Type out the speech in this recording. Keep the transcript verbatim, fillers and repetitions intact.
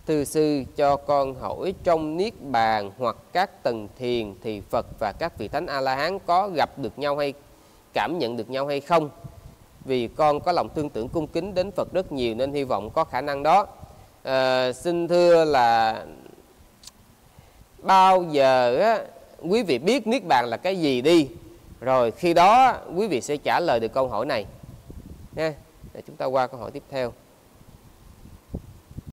Thưa sư, cho con hỏi trong Niết Bàn hoặc các tầng thiền thì Phật và các vị Thánh A-la-hán có gặp được nhau hay cảm nhận được nhau hay không? Vì con có lòng tương tưởng cung kính đến Phật rất nhiều nên hy vọng có khả năng đó. À, xin thưa là bao giờ á, quý vị biết Niết Bàn là cái gì đi, rồi khi đó quý vị sẽ trả lời được câu hỏi này. Nha. Để chúng ta qua câu hỏi tiếp theo.